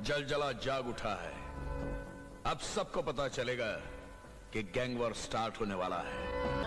जलजला जाग उठा है। अब सबको पता चलेगा कि गैंग वॉर स्टार्ट होने वाला है।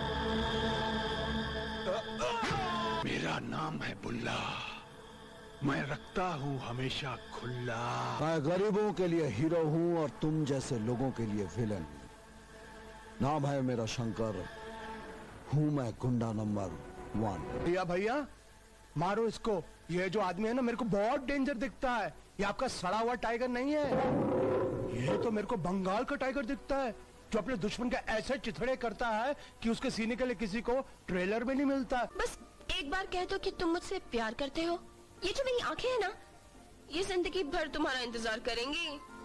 मेरा नाम है बुल्ला, मैं रखता हूँ हमेशा खुला। मैं गरीबों के लिए हीरो हूँ और तुम जैसे लोगों के लिए विलन। नाम है मेरा शंकर, हूँ मैं गुंडा नंबर 1। भैया भैया मारो इसको। ये जो आदमी है ना मेरे को बहुत डेंजर दिखता है। ये आपका सड़ा हुआ टाइगर नहीं है, ये तो मेरे को बंगाल का टाइगर दिखता है जो अपने दुश्मन के ऐसे चिथड़े करता है कि उसके सीने के लिए किसी को ट्रेलर में नहीं मिलता। बस एक बार कह दो कि तुम मुझसे प्यार करते हो। ये जो मेरी आंखें हैं ना, ये जिंदगी भर तुम्हारा इंतजार करेंगी।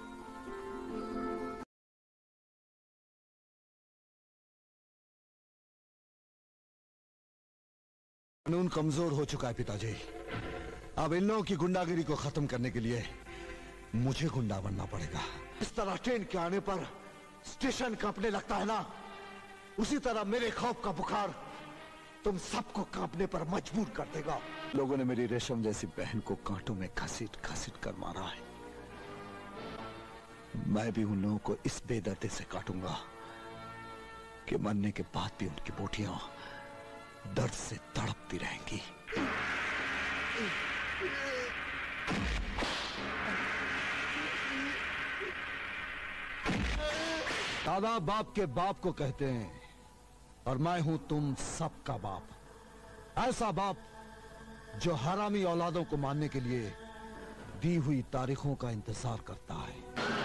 कानून कमजोर हो चुका है पिताजी। अब इन लोगों की गुंडागिरी को खत्म करने के लिए मुझे गुंडा बनना पड़ेगा। इस तरह ट्रेन के आने पर स्टेशन कांपने लगता है ना, उसी तरह मेरे खौफ का बुखार तुम सबको कांपने पर मजबूर कर देगा। लोगों ने मेरी रेशम जैसी बहन को कांटों में घसीट घसीट कर मारा है। मैं भी उन लोगों को इस बेदर्दी से काटूंगा कि मरने के बाद भी उनकी बोटियां दर्द से तड़पती रहेंगी। दादा बाप के बाप को कहते हैं और मैं हूं तुम सबका बाप। ऐसा बाप जो हरामी औलादों को मारने के लिए दी हुई तारीखों का इंतजार करता है।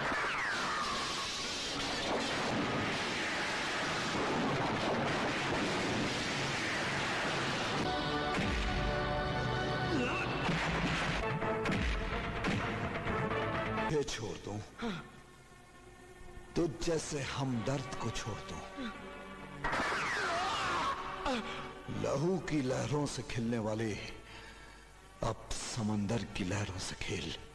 ये छोड़ दूं, तुझ जैसे हमदर्द को छोड़ दूं। लहू की लहरों से खिलने वाले अब समंदर की लहरों से खेल।